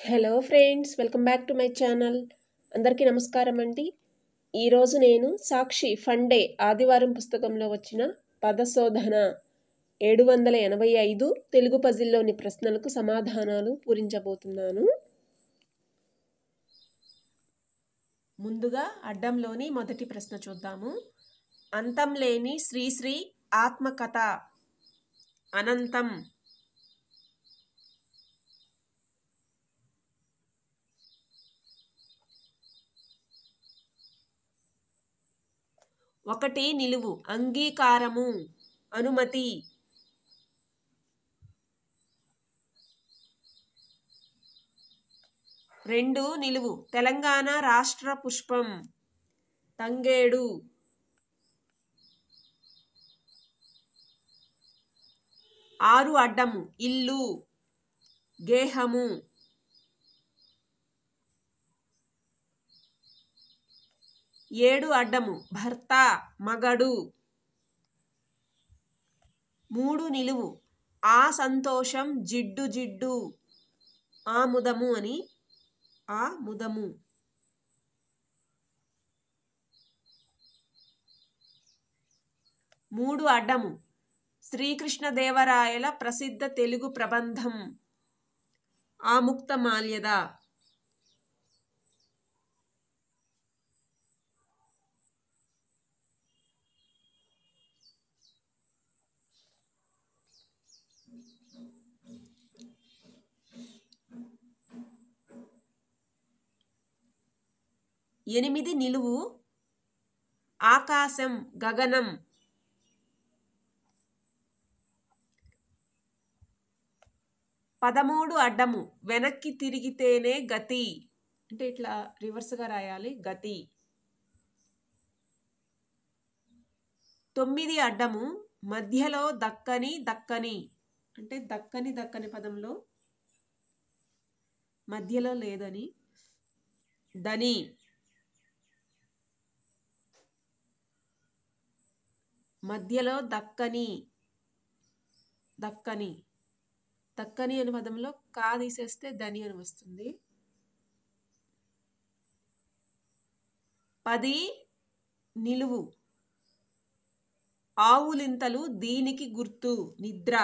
Hello friends, welcome back to my channel. అందరికీ నమస్కారం అండి. ఈరోజు నేను సాక్షి ఫండే ఆదివారం పుస్తకంలో వచ్చిన పదశోధన 785 తెలుగు పజిల్లోని ప్రశ్నలకు సమాధానాలు పూరించబోతున్నాను. ముందుగా అడ్డంలోని మొదటి ప్రశ్న చూద్దాము. అంతం లేని శ్రీశ్రీ ఆత్మకథ అనంతం. ఒకటి నిలువు అంగీకారము అనుమతి. రెండు నిలువు తెలంగాణ రాష్ట్ర పుష్పం తంగేడు. ఆరు అడ్డము ఇల్లు గేహము. ఏడు అడ్డము భర్త మగడు. మూడు నిలువు ఆ సంతోషం జిడ్డు జిడ్డు ఆముదము అని ఆముదము. మూడు అడ్డము శ్రీకృష్ణదేవరాయల ప్రసిద్ధ తెలుగు ప్రబంధం ఆముక్తమాల్యద. ఎనిమిది నిలువు ఆకాశం గగనం. 13 అడ్డము వెనక్కి తిరిగితేనే గతి, అంటే ఇట్లా రివర్స్గా రాయాలి గతి. 9 అడ్డము మధ్యలో దక్కని దక్కని, అంటే దక్కని దక్కని పదంలో మధ్యలో లేదని దని. మధ్యలో దక్కని దక్కని దక్కని అనే పదంలో కా తీసేస్తే దని అని వస్తుంది. 10 నిలువు ఆవులింతలు దీనికి గుర్తు నిద్ర.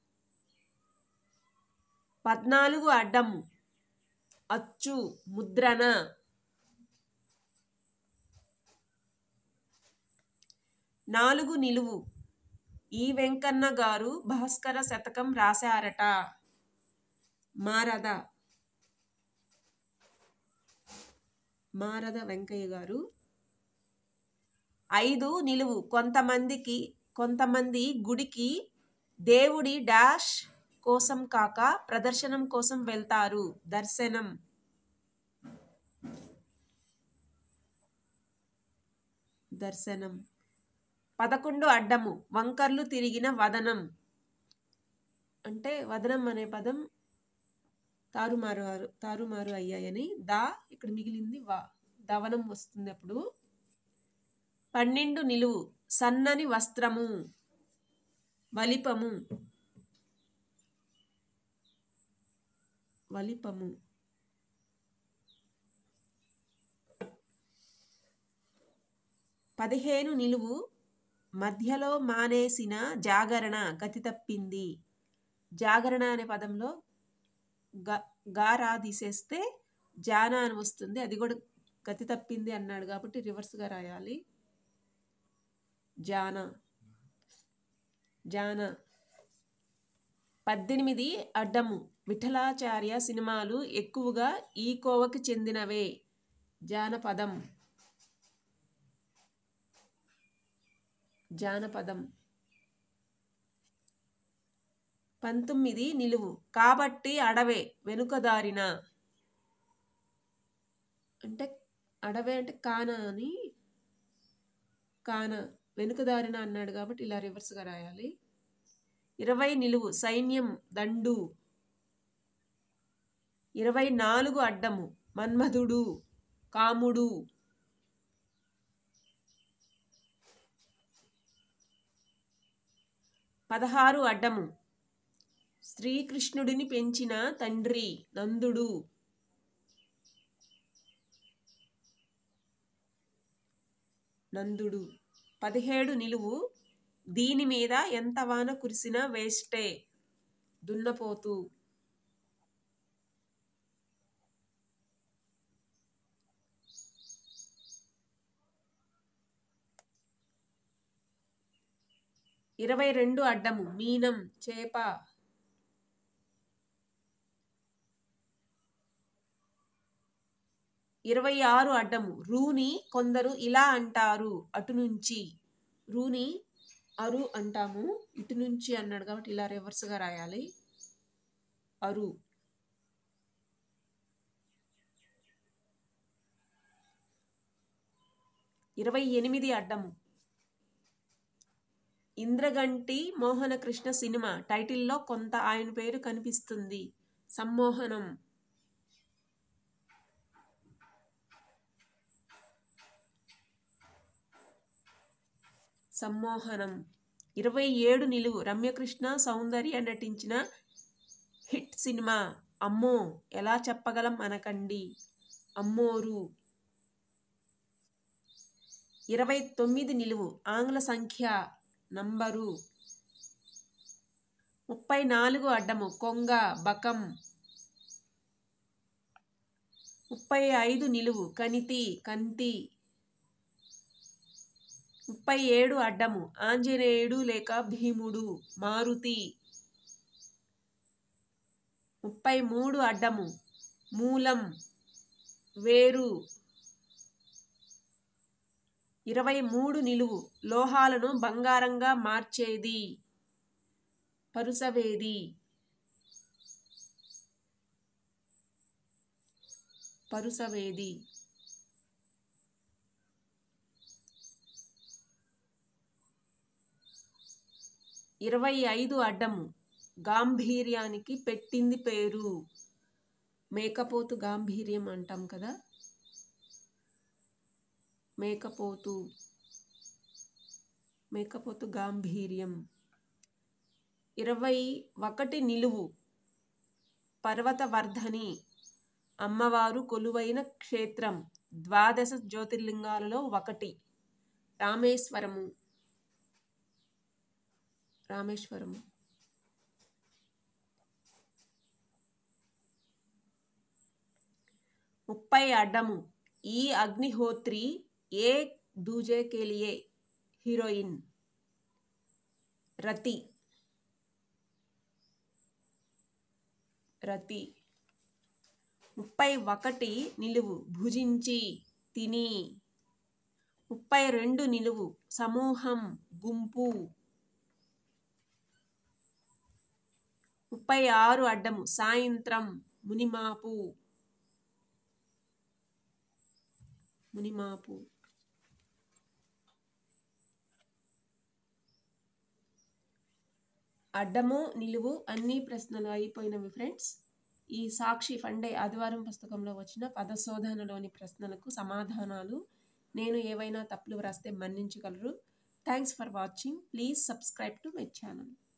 14 అడ్డము అచ్చు ముద్రణ. 4 నిలువు ఈ వెంకన్న గారు భాస్కర శతకం రాశారట మారద. మారద వెంకయ్య గారు. 5 నిలువు కొంతమంది గుడికి దేవుడి డాష్ కోసం కాక ప్రదర్శనం కోసం వెళ్తారు దర్శనం. దర్శనం. 11 అడ్డము వంకర్లు తిరిగిన వదనం, అంటే వదనం అనే పదం తారుమారు అయ్యాయని దా ఇక్కడ మిగిలింది వా, దవనం వస్తుంది అప్పుడు. 12 నిలువు సన్నని వస్త్రము వలిపము వలిపము. 15 నిలువు మధ్యలో మానేసిన జాగరణ గతి తప్పింది. జాగరణ అనే పదంలో గారా తీసేస్తే జానా అని వస్తుంది, అది కూడా గతి తప్పింది అన్నాడు కాబట్టి రివర్స్గా రాయాలి జానా జానా. 18 అడ్డము విఠలాచార్య సినిమాలు ఎక్కువగా ఈ కోవకి చెందినవే జానపదం. జానపదం. 19 నిలువు కాబట్టి అడవే వెనుకదారిన, అంటే అడవే అంటే కానా అని కానా వెనుకదారిన అన్నాడు కాబట్టి ఇలా రివర్స్గా రాయాలి. 20 నిలువు సైన్యం దండు. 24 అడ్డము మన్మధుడు కాముడు. 16 అడ్డము శ్రీకృష్ణుడిని పెంచిన తండ్రి నందుడు. నందుడు. 17 నిలువు, దీని మీద ఎంత వాన కురిసినా వేస్టే, దున్నపోతు. 22 అడ్డము, మీనం, చేప. 26 అడ్డము, రూని కొందరు ఇలా అంటారు, అటు నుంచి. రూని అరు అంటాము, ఇటు నుంచి అన్నాడు కాబట్టి ఇలా రివర్స్గా రాయాలి, అరు. 28 అడ్డము, ఇంద్రగంటి మోహనకృష్ణ సినిమా టైటిల్లో కొంత ఆయన పేరు కనిపిస్తుంది, సమ్మోహనం. సమ్మోహనం. 27 నిలువు, రమ్యకృష్ణ సౌందర్య నటించిన హిట్ సినిమా, అమ్మో ఎలా చెప్పగలం అనకండి, అమ్మోరు. 29 నిలువు, ఆంగ్ల సంఖ్య, నంబరు. 34 అడ్డము, కొంగ, బకం. 35 నిలువు, కనితి, కంతి. 37 అడ్డము, ఆంజనేయుడు లేక భీముడు, మారుతి. 33 అడ్డము, మూలం, వేరు. 23 నిలువు, లోహాలను బంగారంగా మార్చేది, పరుసవేది. పరుసవేది. 25 అడ్డము, గాంభీర్యానికి పెట్టింది పేరు, మేకపోతు గాంభీర్యం అంటాం కదా, మేకపోతు. మేకపోతు గాంభీర్యం. 21 నిలువు, పర్వతవర్ధని, అమ్మవారు కొలువైన క్షేత్రం, 12 జ్యోతిర్లింగాలలో ఒకటి, రామేశ్వరము. రామేశ్వరము. 30 అడ్డము, ఈ అగ్నిహోత్రి ఏ దూజే కే లియే, హీరోయిన్, రతి. రతి. 31 నిలువు, భుజించి, తిని. 32 నిలువు, సమూహం, గుంపు. 36 అడ్డము, సాయంత్రం, మునిమాపు. మునిమాపు. అడ్డము నిలువు అన్ని ప్రశ్నలు అయిపోయినవి ఫ్రెండ్స్. ఈ సాక్షి ఫండే ఆదివారం పుస్తకంలో వచ్చిన పదశోధనలోని ప్రశ్నలకు సమాధానాలు. నేను ఏవైనా తప్పులు వ్రాస్తే మన్నించగలరు. Thanks for watching. Please subscribe to my channel.